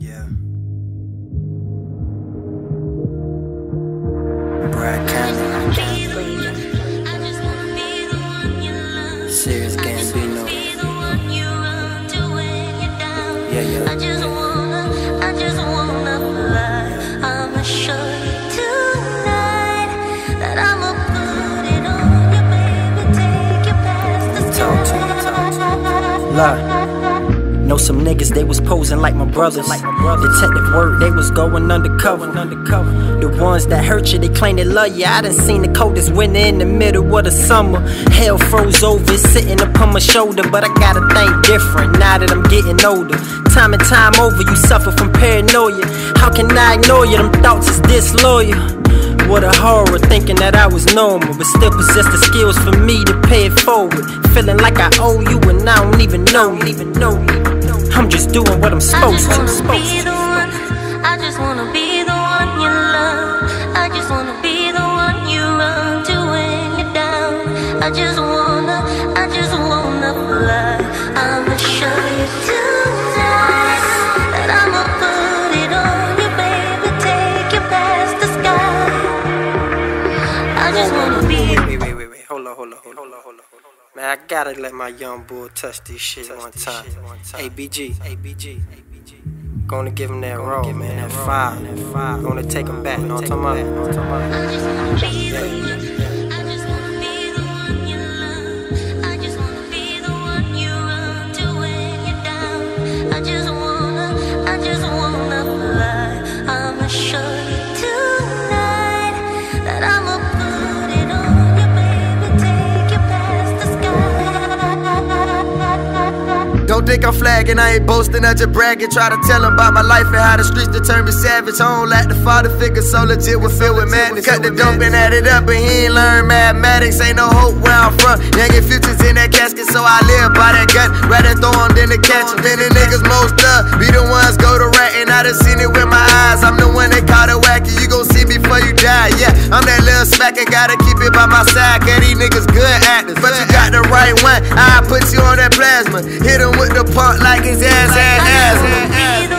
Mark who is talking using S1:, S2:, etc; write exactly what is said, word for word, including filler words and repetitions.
S1: Yeah. Brad Cannon. Serious Gambino. Yeah, yeah.
S2: I just wanna, I just wanna fly. I'ma show you tonight that I'ma put it on you, baby. Take you past the
S1: Talk to me, talk to me. Lie. Know some niggas, they was posing like my brothers. Like my brother. Detective work, they was going undercover. undercover. The ones that hurt you, they claim they love you. I done seen the coldest winter in the middle of the summer. Hell froze over, sitting upon my shoulder. But I gotta think different now that I'm getting older. Time and time over, you suffer from paranoia. How can I ignore you? Them thoughts is disloyal. What a horror, thinking that I was normal, but still possess the skills for me to pay it forward. Feeling like I owe you and I don't even know you. Even know you. I'm just doing what I'm supposed to.
S2: I just wanna be the one. I just wanna be the one you love. I just wanna be the one you run to when you're down. I just wanna, I just wanna fly. I'ma show you tonight that I'ma put it on you, baby. Take you past the sky. I just wanna be.
S1: Wait, wait, wait, wait. Hold on, hold on, hold on, hold on, hold on. Man, I gotta let my young boy touch this shit one time. A B G, A B G, A B G. Gonna give him that raw, man, that fire, that fire. Gonna take him back. Know what I'm talking about?
S2: I just wanna be the one. I just wanna be the one you love. I just wanna be the one you run to when you're down. I just wanna, I just wanna fly. I'ma show you tonight that I'ma put it on you, baby. Take you past the sky.
S3: Don't think I'm flagging, I ain't boasting, I just bragging. Try to tell them about my life and how the streets determine me savage. I don't like the father figure, so legit we're filled with madness. Cut the dope and add it up, but he ain't learned mathematics. Ain't no hope where I'm from. Youngin' futures in that casket, so I live by that gun. Rather throw them than to catch them. Many niggas most up, be the ones go to rat, and I done seen it with my eyes. I'm the one that caught it wacky, you gon' see me before you die. Yeah, I'm that little smacker, gotta keep it by my side. Cause these niggas good actors, but you got the right one. I put you on that plasma, hit him with the pump like his ass had asthma.